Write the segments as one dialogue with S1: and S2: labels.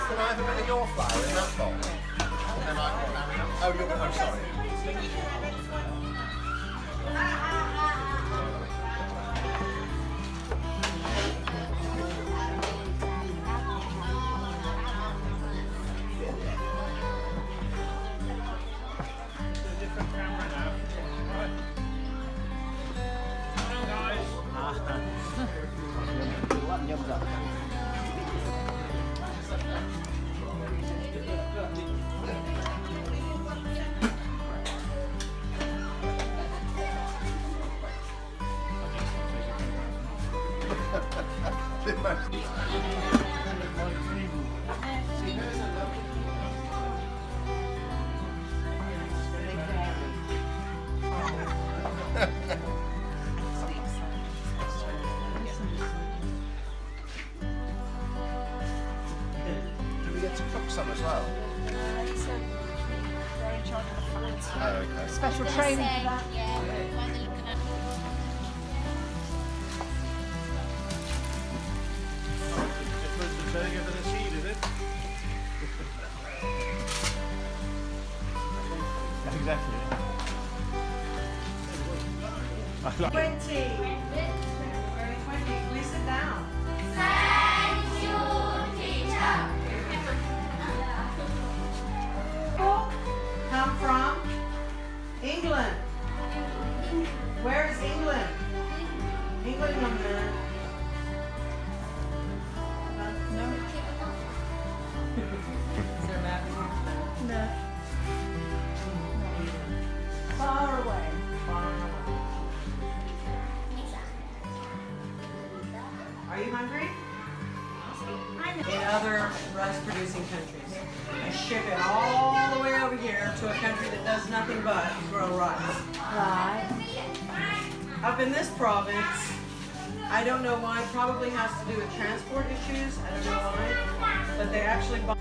S1: Can I have a bit of your flour in that bowl? And then I can marry up. Oh, you're. I'm sorry. Do we get to cook some as well?
S2: They're in charge of the fat.
S1: Oh, okay.
S2: Special training for that.
S3: Yeah, while they're looking at
S4: Bigger than a seed, is it? Exactly.
S5: 20. Please sit down.
S3: Thank you, teacher.
S5: Come from England. Where is England? England number. No. Is there a map? No. Far away. Far away. Are you hungry? In other rice-producing countries. I ship it all the way over here to a country that does nothing but grow rice.
S2: Right.
S5: Up in this province, I don't know why, it probably has to do with transport issues, I don't know why, but they actually buy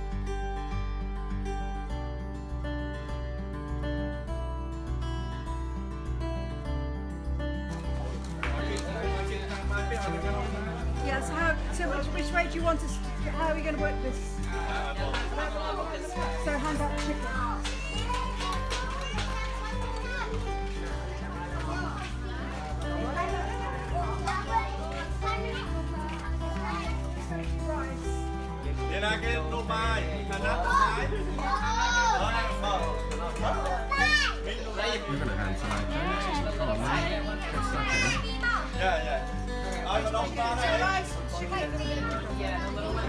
S2: Yeah, so which way do you want us, how are we going to work this? So hand out the chicken.
S4: You're not getting no mind. You're not mind.
S1: You're going to hand some out.
S4: Yeah. I don't know.
S5: yeah, a little less.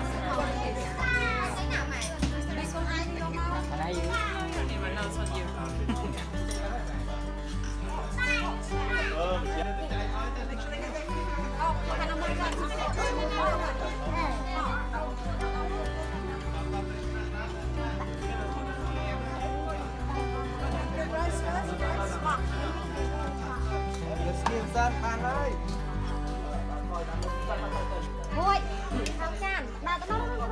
S5: Anyway, no, it's on you.
S3: Thôi, không can. Bà tao nói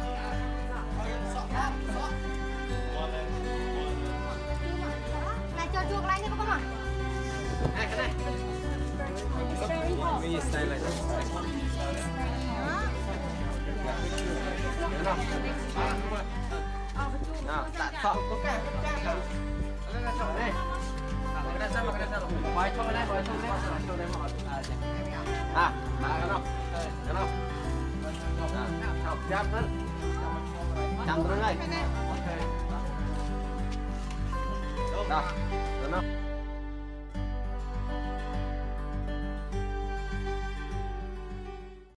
S3: là cho chuột lại nha con ạ.
S4: Cái này. We stay like this. Nào, đặt phộng có cả. Cái này chọn đây. Cái này sao mà cái này sao? Bói cho cái này, bói cho đây mà. À, cái nào? Cái nào? Học chăm hơn. Chăm rồi này. Đó, đó.